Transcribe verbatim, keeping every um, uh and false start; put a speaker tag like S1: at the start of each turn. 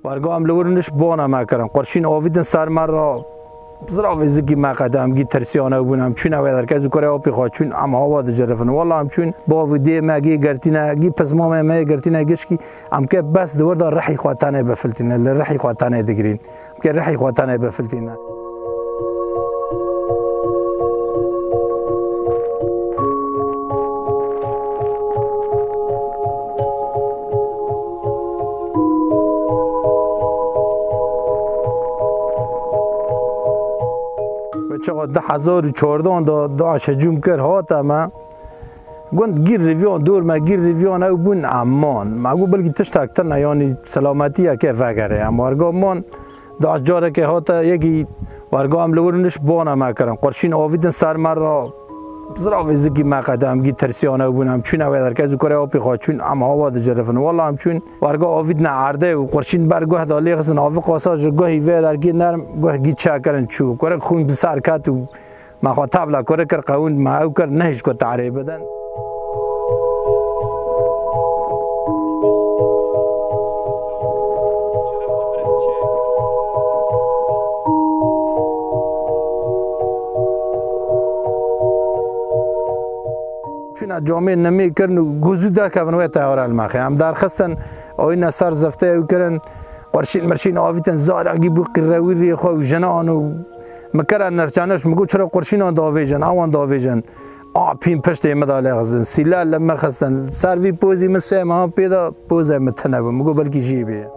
S1: وارگام لورنش بانا مکرم قرشین آویدن سر مرا زراوی زگی مقدم گی ترسیانه بونم چون اوی در کزو کره آپی خواه چون ام هوا ده جرفن والله هم چون باوی دی مگی گرتینه گی پس مام مگی گرتینه گشکی ام که بس دور دار رحی خواتانه بفلتینه لرحی خواتانه دگرین ام که رحی خواتانه بفلتینه چقدر ده هزار و چهارده دا داعش هجوم کرد هات اما گوند گیر ریویان دور ما گیر ریویان او بون امان ما گو بلکه تشت اکتر نه یعنی سلامتی که فکره اما ورگا من داعش جاره که هات یکی ورگا هم لورنش بانا مکرم قرشین آویدن سر مرا زراوی زگی مقدم گی ترسیانه بونم چون اوی در کزو کره آپی خواه چون ام هوا ده جرفن والله هم چون ورگا آوید نه عرده و قرشین برگاه دالی خستن آوی قاساج گاهی وی در گی نرم گاه گی چه کرن چو کره خون بسر کت و مخاطب لا کره کر قوون ما او کر نهش کو تعریف بدن چون جامعه نمی کردن گوزو در که ونوی تهار المخی هم در خستن آین سر زفته او کردن قرشین مرشین آویتن زارگی بو قروی ری خو جنان و مکرن نرچانش مگو چرا قرشین آن داویجن آوان داویجن آپین پشت مداله خستن سیلال لما خستن سروی پوزی مسه ما پیدا پوزه متنه مگو بلکی جیبه